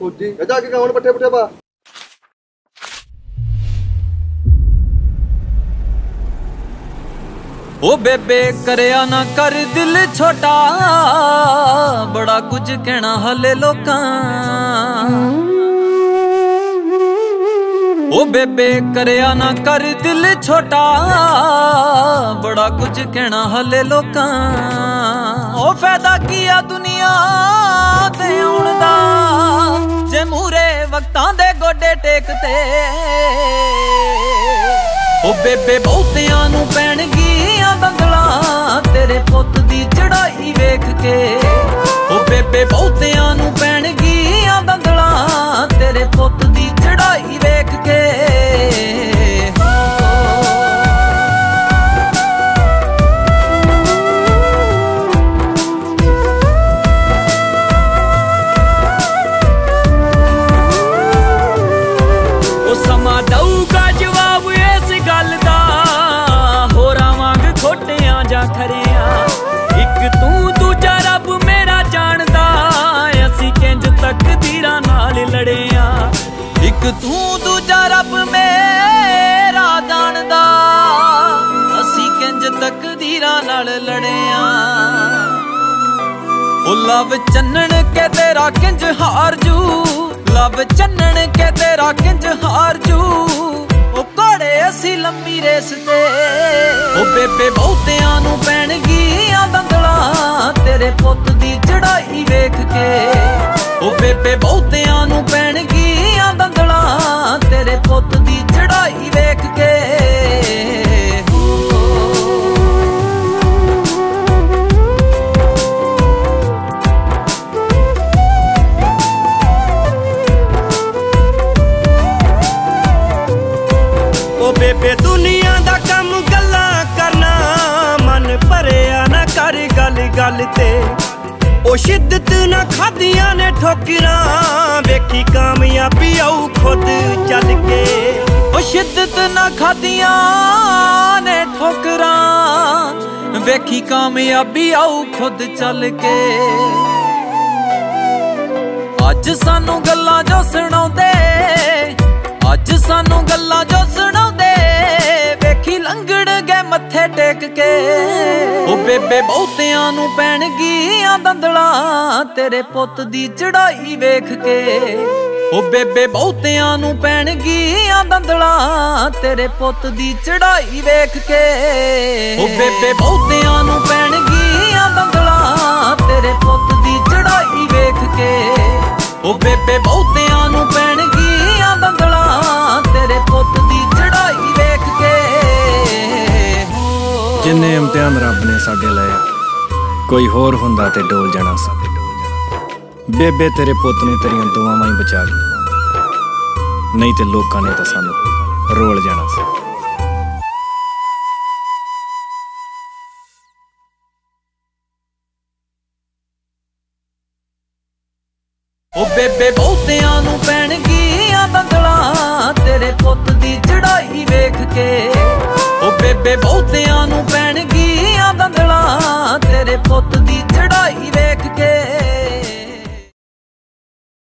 फौजी जाके गाँव पट्ठे पुट्ठे पा। ओ बेबे करया ना कर दिल छोटा, बड़ा कुछ कहना हले लोकां। ओ बेबे करया ना कर दिल छोटा, बड़ा कुछ कहना हले लोकां। ओ फायदा किया दुनिया ते आउण दा, जे मूरे वक्तां दे गोडे टेकते। ओ बेबे बहुतियां नूं पैणगियां दंदलां तेरे पुੱਤ दी चढ़ाई वेख के। ओ बेबे बहुतियां नूं पैणगियां दंदलां तेरे पुੱਤ दी चढ़ाई वेख के। ओ समा दऊगा जवाब इस गल दा, होरां वांग खोटियां जा खरियां। इक तू दूजा रब मेरा जानदा, असी किंज तकदीरां नाल लड़ियां। इक तू दूजा रब मेरा जानदा, असी किंज तकदीरां नाल लड़ियां। ओ लव चन्नण के तेरा किंज हार जू, लव चन्नण के तेरा किंज हार जू। ओ घोड़े असी लंबी रेस ते। ओ बेबे बहुतियां नूं पैणगियां दंदलां तेरे पुੱਤ दी चढ़ाई वेख के। ओ बेबे बहुतियां नूं पैणगियां दंदलां तेरे पुੱਤ दी चढ़ाई वेख के। बेबे दुनिया दा कम गल्लां करना, मन भरिया ना कर गल गल ते। ओ शिद्दत ना खादियां ने ठोकरां, वेखी कामयाबी आऊ खुद चल के। ओ शिद्दत ना खादियां ने ठोकरां, वेखी कामयाबी आऊ खुद चल के। अज सानू गल्लां जो सुणाउंदे, अज सानू गल्लां जो सुणाउंदे, वेखी लंघण गए मत्थे टेक के। ओ बेबे बहुतियां नूं पैणगियां दंदलां तेरे पुੱਤ दी चढ़ाई वेख के। ओ बेबे बहुतियां नूं पैणगियां दंदलां तेरे पुੱਤ दी चढ़ाई वेख के। ओ बेबे बहुतियां नूं पैणगियां दंदलां तेरे पुੱਤ दी चढ़ाई वेख के। ओ बेबे बहुतियां नूं पैणगियां दंदलां तेरे पुੱਤ दी चढ़ाई वेख के। जिन्ने इम्तिहान रब ने साडे लाया, कोई होर हुंदा ते डोल जाना सी। बेबे तेरे पुੱਤ नूं तेरियां दुआवां ही बचा गई, नहीं ते लोकां ने तां सानू रोल जाना सी। ओ बेबे बहुतियां नूं पैणगियां दंदलां तेरे पुੱਤ दी चढ़ाई वेख के। ओ बेबे